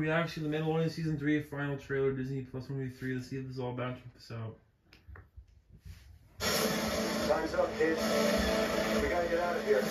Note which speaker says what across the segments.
Speaker 1: reaction to The Mandalorian Season 3 final trailer, Disney Plus movie 3. Let's see what this is all about. Check this out.
Speaker 2: Time's up, kid. We gotta get out of here.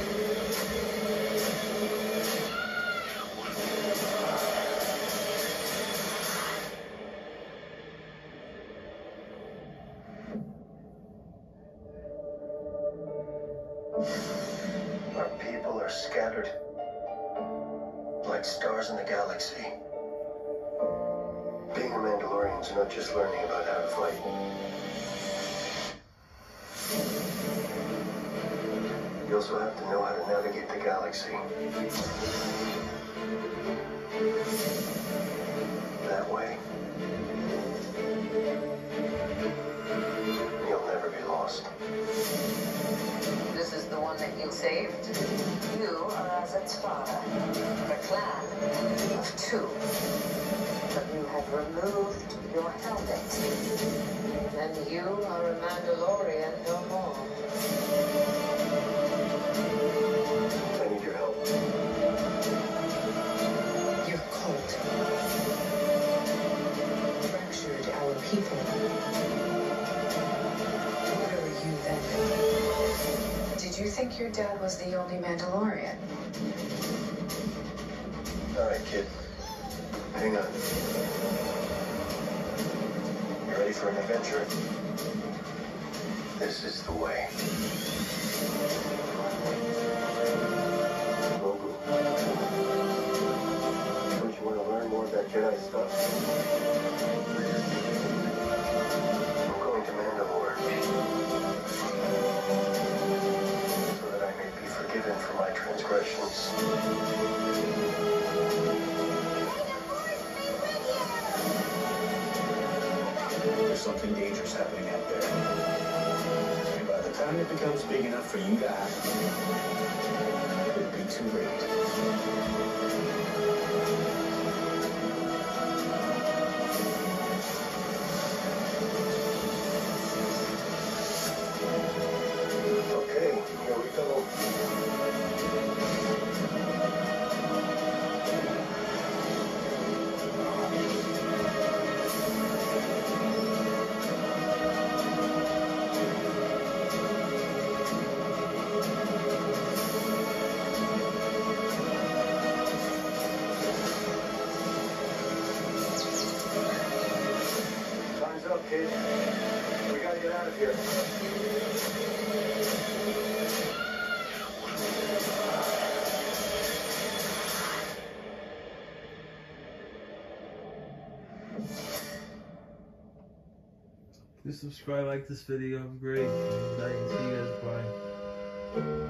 Speaker 2: Our people are scattered like stars in the galaxy. Being a Mandalorian is not just learning about how to fight. You also have to know how to navigate the galaxy. That way, you'll never be lost.
Speaker 3: This is the one that you saved? You are Azat's father, the clan of two. But you have removed your helmet, and you are a Mandalorian no more.
Speaker 2: I need your help.
Speaker 3: Your cult fractured our people. Where were you then? Did you think your dad was the only Mandalorian?
Speaker 2: All right, kid. Hang on. You ready for an adventure? This is the way. Grogu. Don't you want to learn more about Jedi stuff? I'm going to Mandalore. So that I may be forgiven for my transgressions. There's something dangerous happening out there. And by the time it becomes big enough for you to act, it'll be too late. Okay, here we go. Time's up, kid. We gotta get out of here.
Speaker 1: Please subscribe, like this video. Have a great night. See you guys. Bye.